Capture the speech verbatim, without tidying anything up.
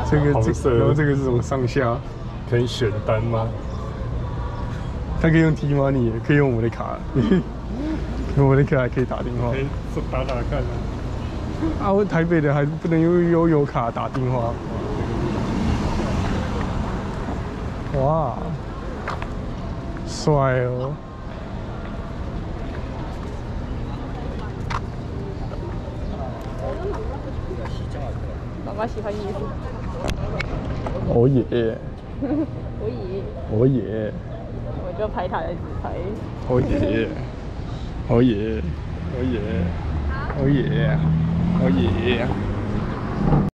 这个这， 红色然后这个是什么上下？ 可以选单吗？ 它可以用 T Money，也可以用我的卡，用我的卡还可以打电话。 可以打打看啊。 啊，我台北的还不能用悠游卡打电话。哇，帅哦！ 爸爸喜欢衣服。 哦耶！ 我也， 哦耶！ 我就拍他的自拍。 哦耶！哦耶！哦耶！哦耶！哦耶！